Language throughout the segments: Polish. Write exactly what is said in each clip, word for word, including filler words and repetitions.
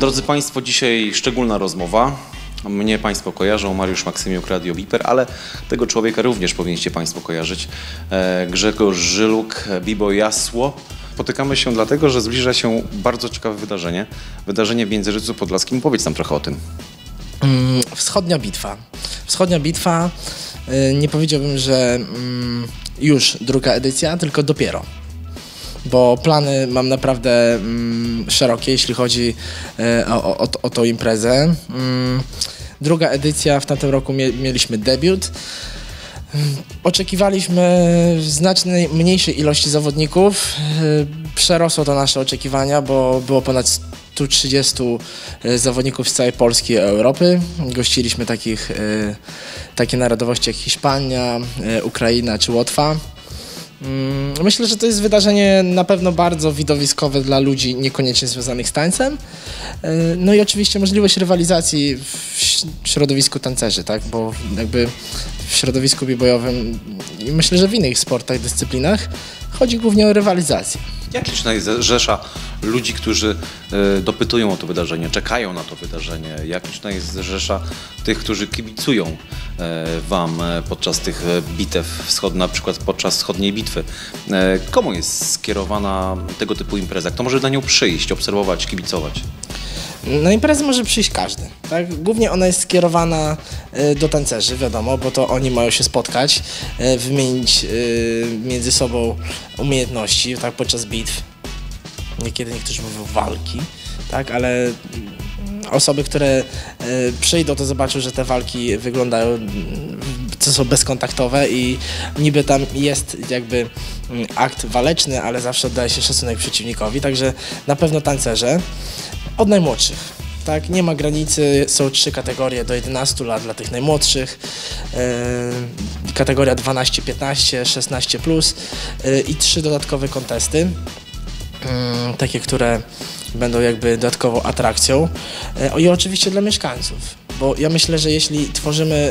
Drodzy Państwo, dzisiaj szczególna rozmowa. Mnie Państwo kojarzą, Mariusz Maksymiuk, Radio Viper, ale tego człowieka również powinniście Państwo kojarzyć. Grzegorz Żyluk, B-Boy Jasło. Spotykamy się dlatego, że zbliża się bardzo ciekawe wydarzenie. Wydarzenie w Międzyrzeczu Podlaskim. Powiedz nam trochę o tym. Wschodnia bitwa. Wschodnia bitwa, nie powiedziałbym, że już druga edycja, tylko dopiero. Bo plany mam naprawdę mm, szerokie, jeśli chodzi e, o, o, o tą imprezę. Mm, druga edycja, w tamtym roku mie mieliśmy debiut. Mm, oczekiwaliśmy znacznie mniejszej ilości zawodników. E, przerosło to nasze oczekiwania, bo było ponad stu trzydziestu zawodników z całej Polski i Europy. Gościliśmy takich, e, takie narodowości jak Hiszpania, e, Ukraina czy Łotwa. Myślę, że to jest wydarzenie na pewno bardzo widowiskowe dla ludzi niekoniecznie związanych z tańcem. No i oczywiście możliwość rywalizacji w środowisku tancerzy, tak? Bo jakby w środowisku b-boyowym i myślę, że w innych sportach, dyscyplinach chodzi głównie o rywalizację. Jak liczna jest rzesza ludzi, którzy y, dopytują o to wydarzenie, czekają na to wydarzenie? Jak liczna jest rzesza tych, którzy kibicują y, Wam podczas tych bitew wschodnich, na przykład podczas wschodniej bitwy? Y, komu jest skierowana tego typu impreza? Kto może na nią przyjść, obserwować, kibicować? Na imprezę może przyjść każdy, tak? Głównie ona jest skierowana y, do tancerzy, wiadomo, bo to oni mają się spotkać, y, wymienić y, między sobą umiejętności, tak, podczas bitw. Niekiedy niektórzy mówią walki, tak, ale osoby, które y, przyjdą, to zobaczą, że te walki wyglądają, co są bezkontaktowe i niby tam jest jakby y, akt waleczny, ale zawsze oddaje się szacunek przeciwnikowi, także na pewno tancerze. Od najmłodszych, tak, nie ma granicy, są trzy kategorie do jedenastu lat dla tych najmłodszych, yy, kategoria dwanaście piętnaście, szesnaście plus yy, i trzy dodatkowe kontesty, yy, takie, które będą jakby dodatkową atrakcją yy, i oczywiście dla mieszkańców, bo ja myślę, że jeśli tworzymy,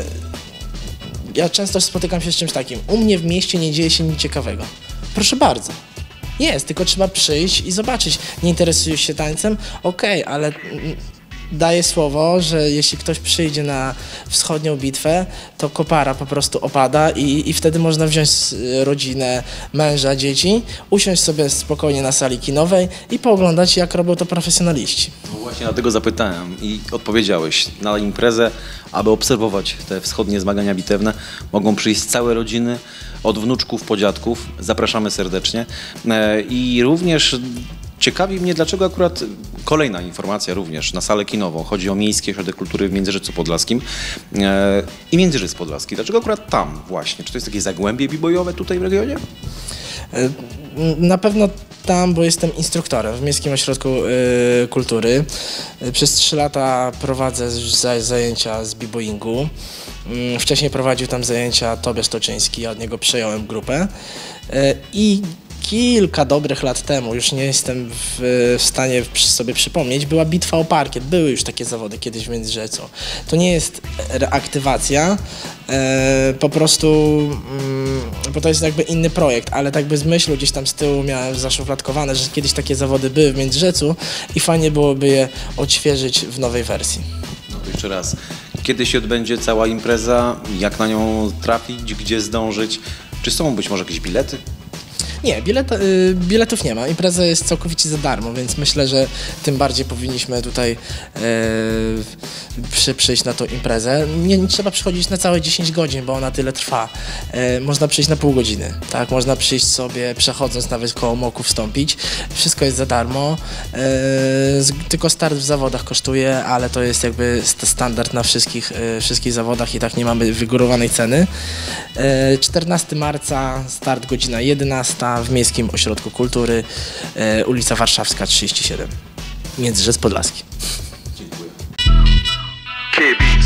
ja często spotykam się z czymś takim, u mnie w mieście nie dzieje się nic ciekawego, proszę bardzo. Jest, tylko trzeba przyjść i zobaczyć. Nie interesujesz się tańcem? Okej, okay, ale daję słowo, że jeśli ktoś przyjdzie na wschodnią bitwę, to kopara po prostu opada i, i wtedy można wziąć rodzinę, męża, dzieci, usiąść sobie spokojnie na sali kinowej i pooglądać, jak robią to profesjonaliści. No właśnie dlatego zapytałem i odpowiedziałeś. Na imprezę, aby obserwować te wschodnie zmagania bitewne, mogą przyjść całe rodziny, od wnuczków po dziadków. Zapraszamy serdecznie. I również ciekawi mnie, dlaczego akurat kolejna informacja również na salę kinową. Chodzi o Miejski Ośrodek Kultury w Międzyrzeczu Podlaskim i Międzyrzec Podlaski. Dlaczego akurat tam właśnie? Czy to jest takie zagłębie b-boyowe tutaj w regionie? Na pewno tam, bo jestem instruktorem w Miejskim Ośrodku y, Kultury. Przez trzy lata prowadzę zajęcia z b-boyingu. Y, wcześniej prowadził tam zajęcia Tobiasz Toczyński, ja od niego przejąłem grupę. Y, I kilka dobrych lat temu, już nie jestem w, w stanie sobie przypomnieć, była bitwa o parkiet. Były już takie zawody kiedyś w Międzyrzeczu. To nie jest reaktywacja, e, po prostu, mm, bo to jest jakby inny projekt, ale tak by z myślą gdzieś tam z tyłu miałem zaszufladkowane, że kiedyś takie zawody były w Międzyrzeczu i fajnie byłoby je odświeżyć w nowej wersji. No to jeszcze raz, kiedy się odbędzie cała impreza, jak na nią trafić, gdzie zdążyć, czy są być może jakieś bilety? Nie, bilet, y, biletów nie ma. Impreza jest całkowicie za darmo, więc myślę, że tym bardziej powinniśmy tutaj y, przy, przyjść na tą imprezę. Nie, nie trzeba przychodzić na całe dziesięć godzin, bo ona tyle trwa. Y, można przyjść na pół godziny, tak? Można przyjść sobie, przechodząc nawet koło moku, wstąpić. Wszystko jest za darmo. Y, z, tylko start w zawodach kosztuje, ale to jest jakby standard na wszystkich, y, wszystkich zawodach i tak nie mamy wygórowanej ceny. Y, czternastego marca, start godzina jedenasta. W Miejskim Ośrodku Kultury, e, ulica Warszawska trzydzieści siedem, Międzyrzec Podlaski. Dziękuję.